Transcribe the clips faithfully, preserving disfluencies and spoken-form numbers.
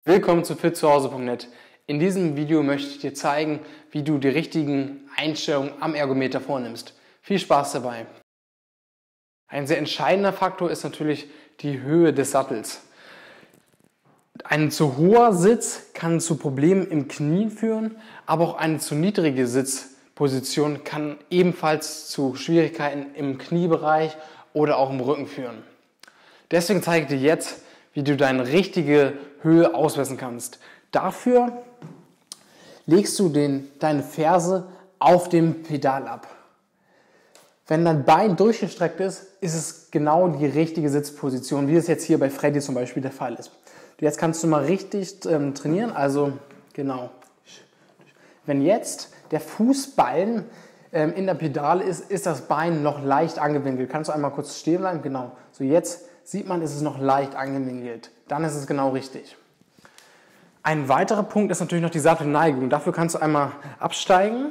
Willkommen zu fit zu Hause punkt net. In diesem Video möchte ich dir zeigen, wie du die richtigen Einstellungen am Ergometer vornimmst. Viel Spaß dabei! Ein sehr entscheidender Faktor ist natürlich die Höhe des Sattels. Ein zu hoher Sitz kann zu Problemen im Knie führen, aber auch eine zu niedrige Sitzposition kann ebenfalls zu Schwierigkeiten im Kniebereich oder auch im Rücken führen. Deswegen zeige ich dir jetzt, wie du deine richtige Höhe ausmessen kannst. Dafür legst du den, deine Ferse auf dem Pedal ab. Wenn dein Bein durchgestreckt ist, ist es genau die richtige Sitzposition, wie es jetzt hier bei Freddy zum Beispiel der Fall ist. Jetzt kannst du mal richtig ähm, trainieren, also genau. Wenn jetzt der Fußballen ähm, in der Pedale ist, ist das Bein noch leicht angewinkelt. Kannst du einmal kurz stehen bleiben? Genau. So, jetzt sieht man, ist es noch leicht angewinkelt. Dann ist es genau richtig. Ein weiterer Punkt ist natürlich noch die Sattelneigung. Dafür kannst du einmal absteigen.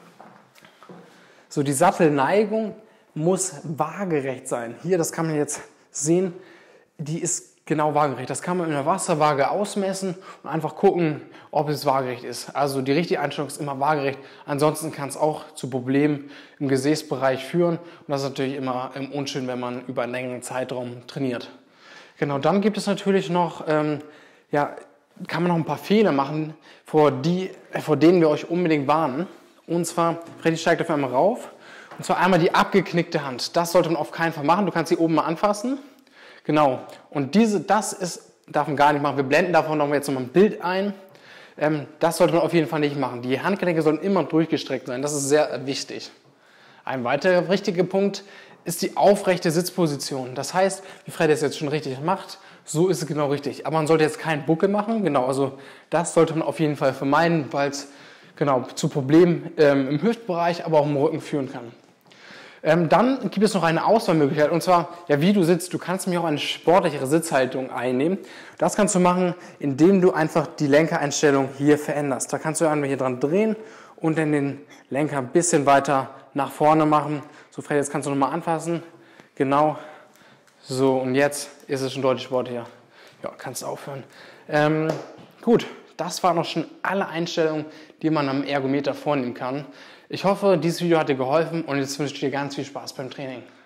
So, die Sattelneigung muss waagerecht sein. Hier, das kann man jetzt sehen, die ist genau waagerecht. Das kann man in der Wasserwaage ausmessen und einfach gucken, ob es waagerecht ist. Also die richtige Einstellung ist immer waagerecht. Ansonsten kann es auch zu Problemen im Gesäßbereich führen. Und das ist natürlich immer unschön, wenn man über einen längeren Zeitraum trainiert. Genau, dann gibt es natürlich noch, ähm, ja, kann man noch ein paar Fehler machen, vor, die, vor denen wir euch unbedingt warnen. Und zwar, Freddy steigt auf einmal rauf. Und zwar einmal die abgeknickte Hand. Das sollte man auf keinen Fall machen. Du kannst sie oben mal anfassen. Genau. Und diese, das ist, darf man gar nicht machen. Wir blenden davon noch jetzt nochmal ein Bild ein. Ähm, das sollte man auf jeden Fall nicht machen. Die Handgelenke sollen immer durchgestreckt sein. Das ist sehr wichtig. Ein weiterer wichtiger Punkt ist die aufrechte Sitzposition. Das heißt, wie Freddy es jetzt schon richtig macht, so ist es genau richtig. Aber man sollte jetzt keinen Buckel machen. Genau, also das sollte man auf jeden Fall vermeiden, weil es genau zu Problemen ähm, im Hüftbereich, aber auch im Rücken führen kann. Ähm, dann gibt es noch eine Auswahlmöglichkeit, und zwar, ja, wie du sitzt. Du kannst nämlich auch eine sportlichere Sitzhaltung einnehmen. Das kannst du machen, indem du einfach die Lenkereinstellung hier veränderst. Da kannst du einmal hier dran drehen und dann den Lenker ein bisschen weiter nach vorne machen. So, Freddy, jetzt kannst du nochmal anfassen. Genau. So, und jetzt ist es schon deutlich sportlicher. Ja, kannst du aufhören. Ähm, gut, das waren auch schon alle Einstellungen, die man am Ergometer vornehmen kann. Ich hoffe, dieses Video hat dir geholfen und jetzt wünsche ich dir ganz viel Spaß beim Training.